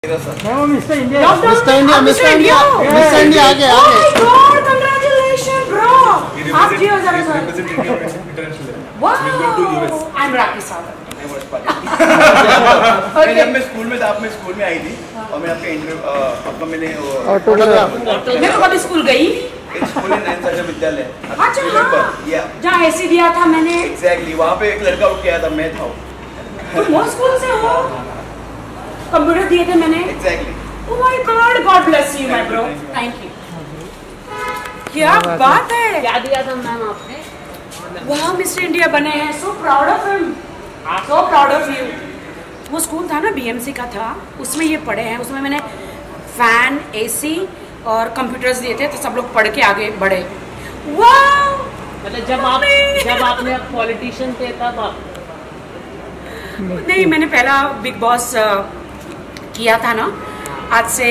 Mister India आ गए आगे। Congratulations, bro. आप जी हो जरा sir. Wow. I'm Rafi Sagar. जब मैं स्कूल में था, आप मैं स्कूल में आई थी और मैं आपके इंटरव्यू आपका मैंने मैं तो कभी स्कूल गई एक स्कूल है नयन सागर विद्यालय। अच्छा हाँ, जहाँ ऐसी दिया था मैंने। एग्जैक्टली वहाँ पे एक लड़का उठ के आया था, मैं था। तुम वो स्कूल से हो? कंप्यूटर दिए थे मैंने। Exactly. Oh my God, God bless you, my bro. Thank you. क्या बात है? क्या दिया था मैम आपने? वाह, मिस्टर इंडिया बने हैं। So proud of him. So proud of you. वो स्कूल था ना, BMC का था, उसमें ये पढ़े हैं। उसमें मैंने फैन, AC और कंप्यूटर्स दिए थे, तो सब लोग पढ़ के आगे बढ़े। वाह! मतलब जब आपने पॉलिटिशियन थे तब आप? नहीं, मैंने पहला बिग बॉस किया था ना, आज से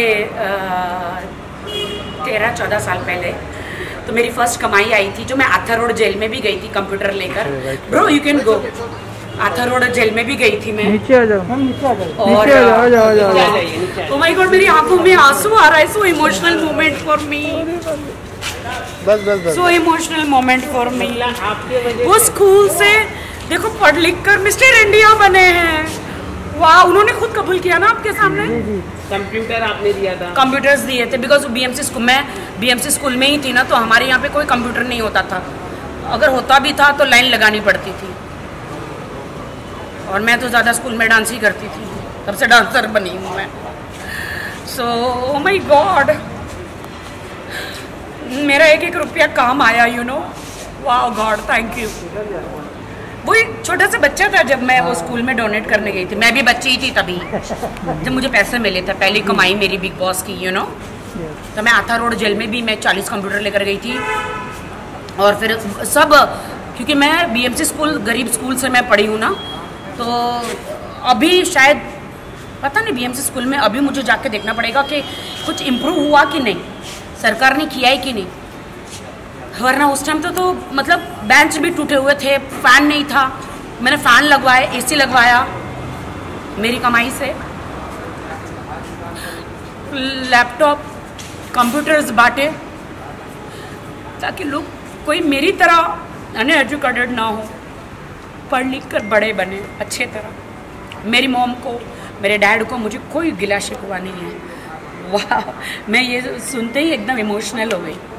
13-14 साल पहले। तो मेरी फर्स्ट कमाई आई थी, जो मैं आर्थर रोड जेल में भी गई थी कंप्यूटर लेकर। Bro you can go. Arthur road jail में भी गई थी मैं। नीचे आ जाओ, हम नीचे आ जाओ। और जाइए। ओह माय गॉड, मेरी आंखों में आंसू आ रहा है। So emotional moment for me. बस so emotional moment for me. आपके वजह वो स्कूल से देखो पढ़ लिख कर मिस्टर इंडिया बने हैं। वाह, उन्होंने खुद कबूल किया ना आपके सामने। कंप्यूटर आपने दिया था? कंप्यूटर्स दिए थे, बिकॉज BMC स्कूल में, BMC स्कूल में ही थी ना, तो हमारे यहाँ पे कोई कंप्यूटर नहीं होता था। अगर होता भी था तो लाइन लगानी पड़ती थी। और मैं तो ज़्यादा स्कूल में डांस ही करती थी, तब से डांसर बनी हूँ मैं। सो ओ माय गॉड, मेरा एक एक रुपया काम आया, यू नो। वाह गॉड, थैंक यू। वो एक छोटा सा बच्चा था जब मैं वो स्कूल में डोनेट करने गई थी। मैं भी बच्ची ही थी तभी, जब मुझे पैसे मिले थे। पहली कमाई मेरी बिग बॉस की, यू नो। तो मैं आर्थर रोड जेल में भी मैं 40 कंप्यूटर लेकर गई थी। और फिर सब, क्योंकि मैं BMC स्कूल, गरीब स्कूल से मैं पढ़ी हूँ ना, तो अभी शायद पता नहीं BMC स्कूल में अभी मुझे जाके देखना पड़ेगा कि कुछ इम्प्रूव हुआ कि नहीं, सरकार ने किया है कि नहीं। वरना उस टाइम तो मतलब बेंच भी टूटे हुए थे, फैन नहीं था। मैंने फैन लगवाए, AC लगवाया मेरी कमाई से। लैपटॉप, कंप्यूटर्स बांटे, ताकि लोग कोई मेरी तरह अनएजुकेटेड ना हो, पढ़ लिख कर बड़े बने अच्छे तरह। मेरी मॉम को, मेरे डैड को, मुझे कोई गिला शिकवा नहीं है। वाह, मैं ये सुनते ही एकदम इमोशनल हो गई।